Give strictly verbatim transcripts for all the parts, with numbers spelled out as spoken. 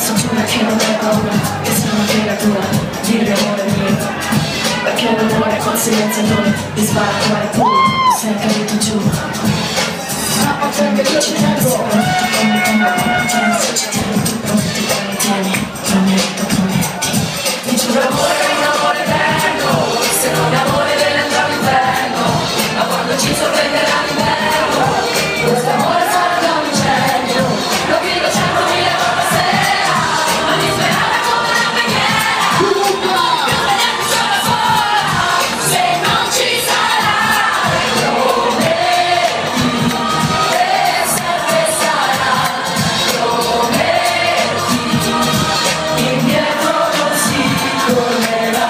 Adesso giura che non hai paura, che sei una creatura, dire amore mio. Perché l'amore col silenziatore ti spara quale puro, sei caduto giù. Ma potrebbe che ci tengo, come tengo, come tieni, se ci tieni, tu prometti, come tieni, prometti, prometti. Mi giuro amore che un amore eterno, se non è amore deve andare all'inferno, ma quando ci sorprenderà l'inverno, questo amore sarà da un incendio, lo grido centomila volte a sera, ma disperata come una preghiera, non vedermi sola sola, se non ci sarà, prometti, che sempre sarà, prometti, indietro non si tornerà.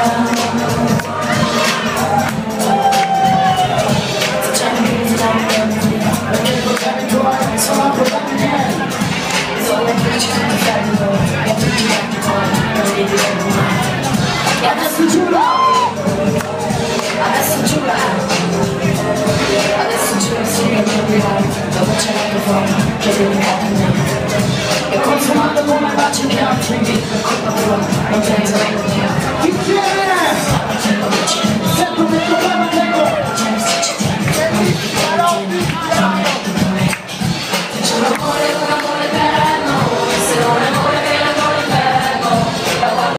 Facciamo che ti dai memoria, perché i problemi tuoi sono problemi miei. Bisogna che ci sono fermo e a tutti i tanti cuori non li diremo mai. E adesso giuro, adesso giuro, adesso giuro sì che mi dirò dove c'è la tua forma che è dedicata a me. E consumando come baci che altri mi per colpa tua non penso mai mia.